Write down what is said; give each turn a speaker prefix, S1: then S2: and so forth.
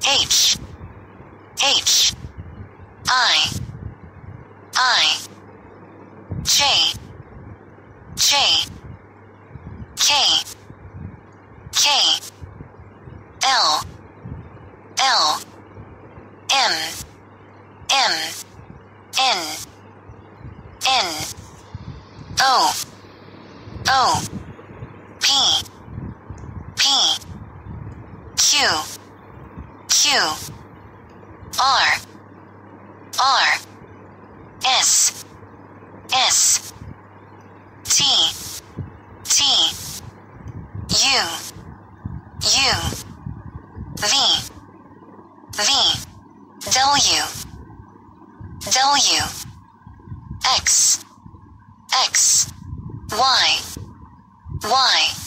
S1: H I J K L M N O P Q R S T U V W X Y